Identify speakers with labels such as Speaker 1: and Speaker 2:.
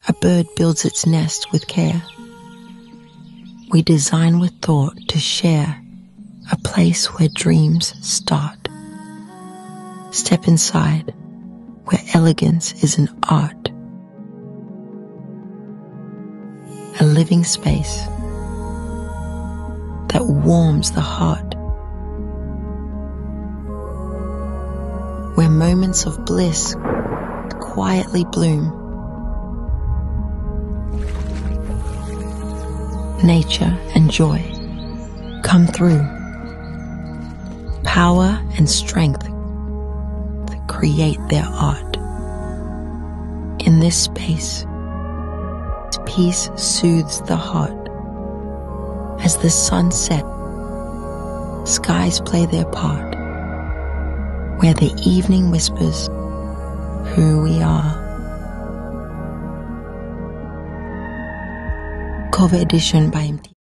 Speaker 1: A bird builds its nest with care. We design with thought to share a place where dreams start. Step inside, where elegance is an art. A living space that warms the heart, where moments of bliss quietly bloom. Nature and joy come through. Power and strength create their art. In this space, peace soothes the heart. As the sun sets, skies play their part, where the evening whispers who we are. Cove edition by Imtiaz.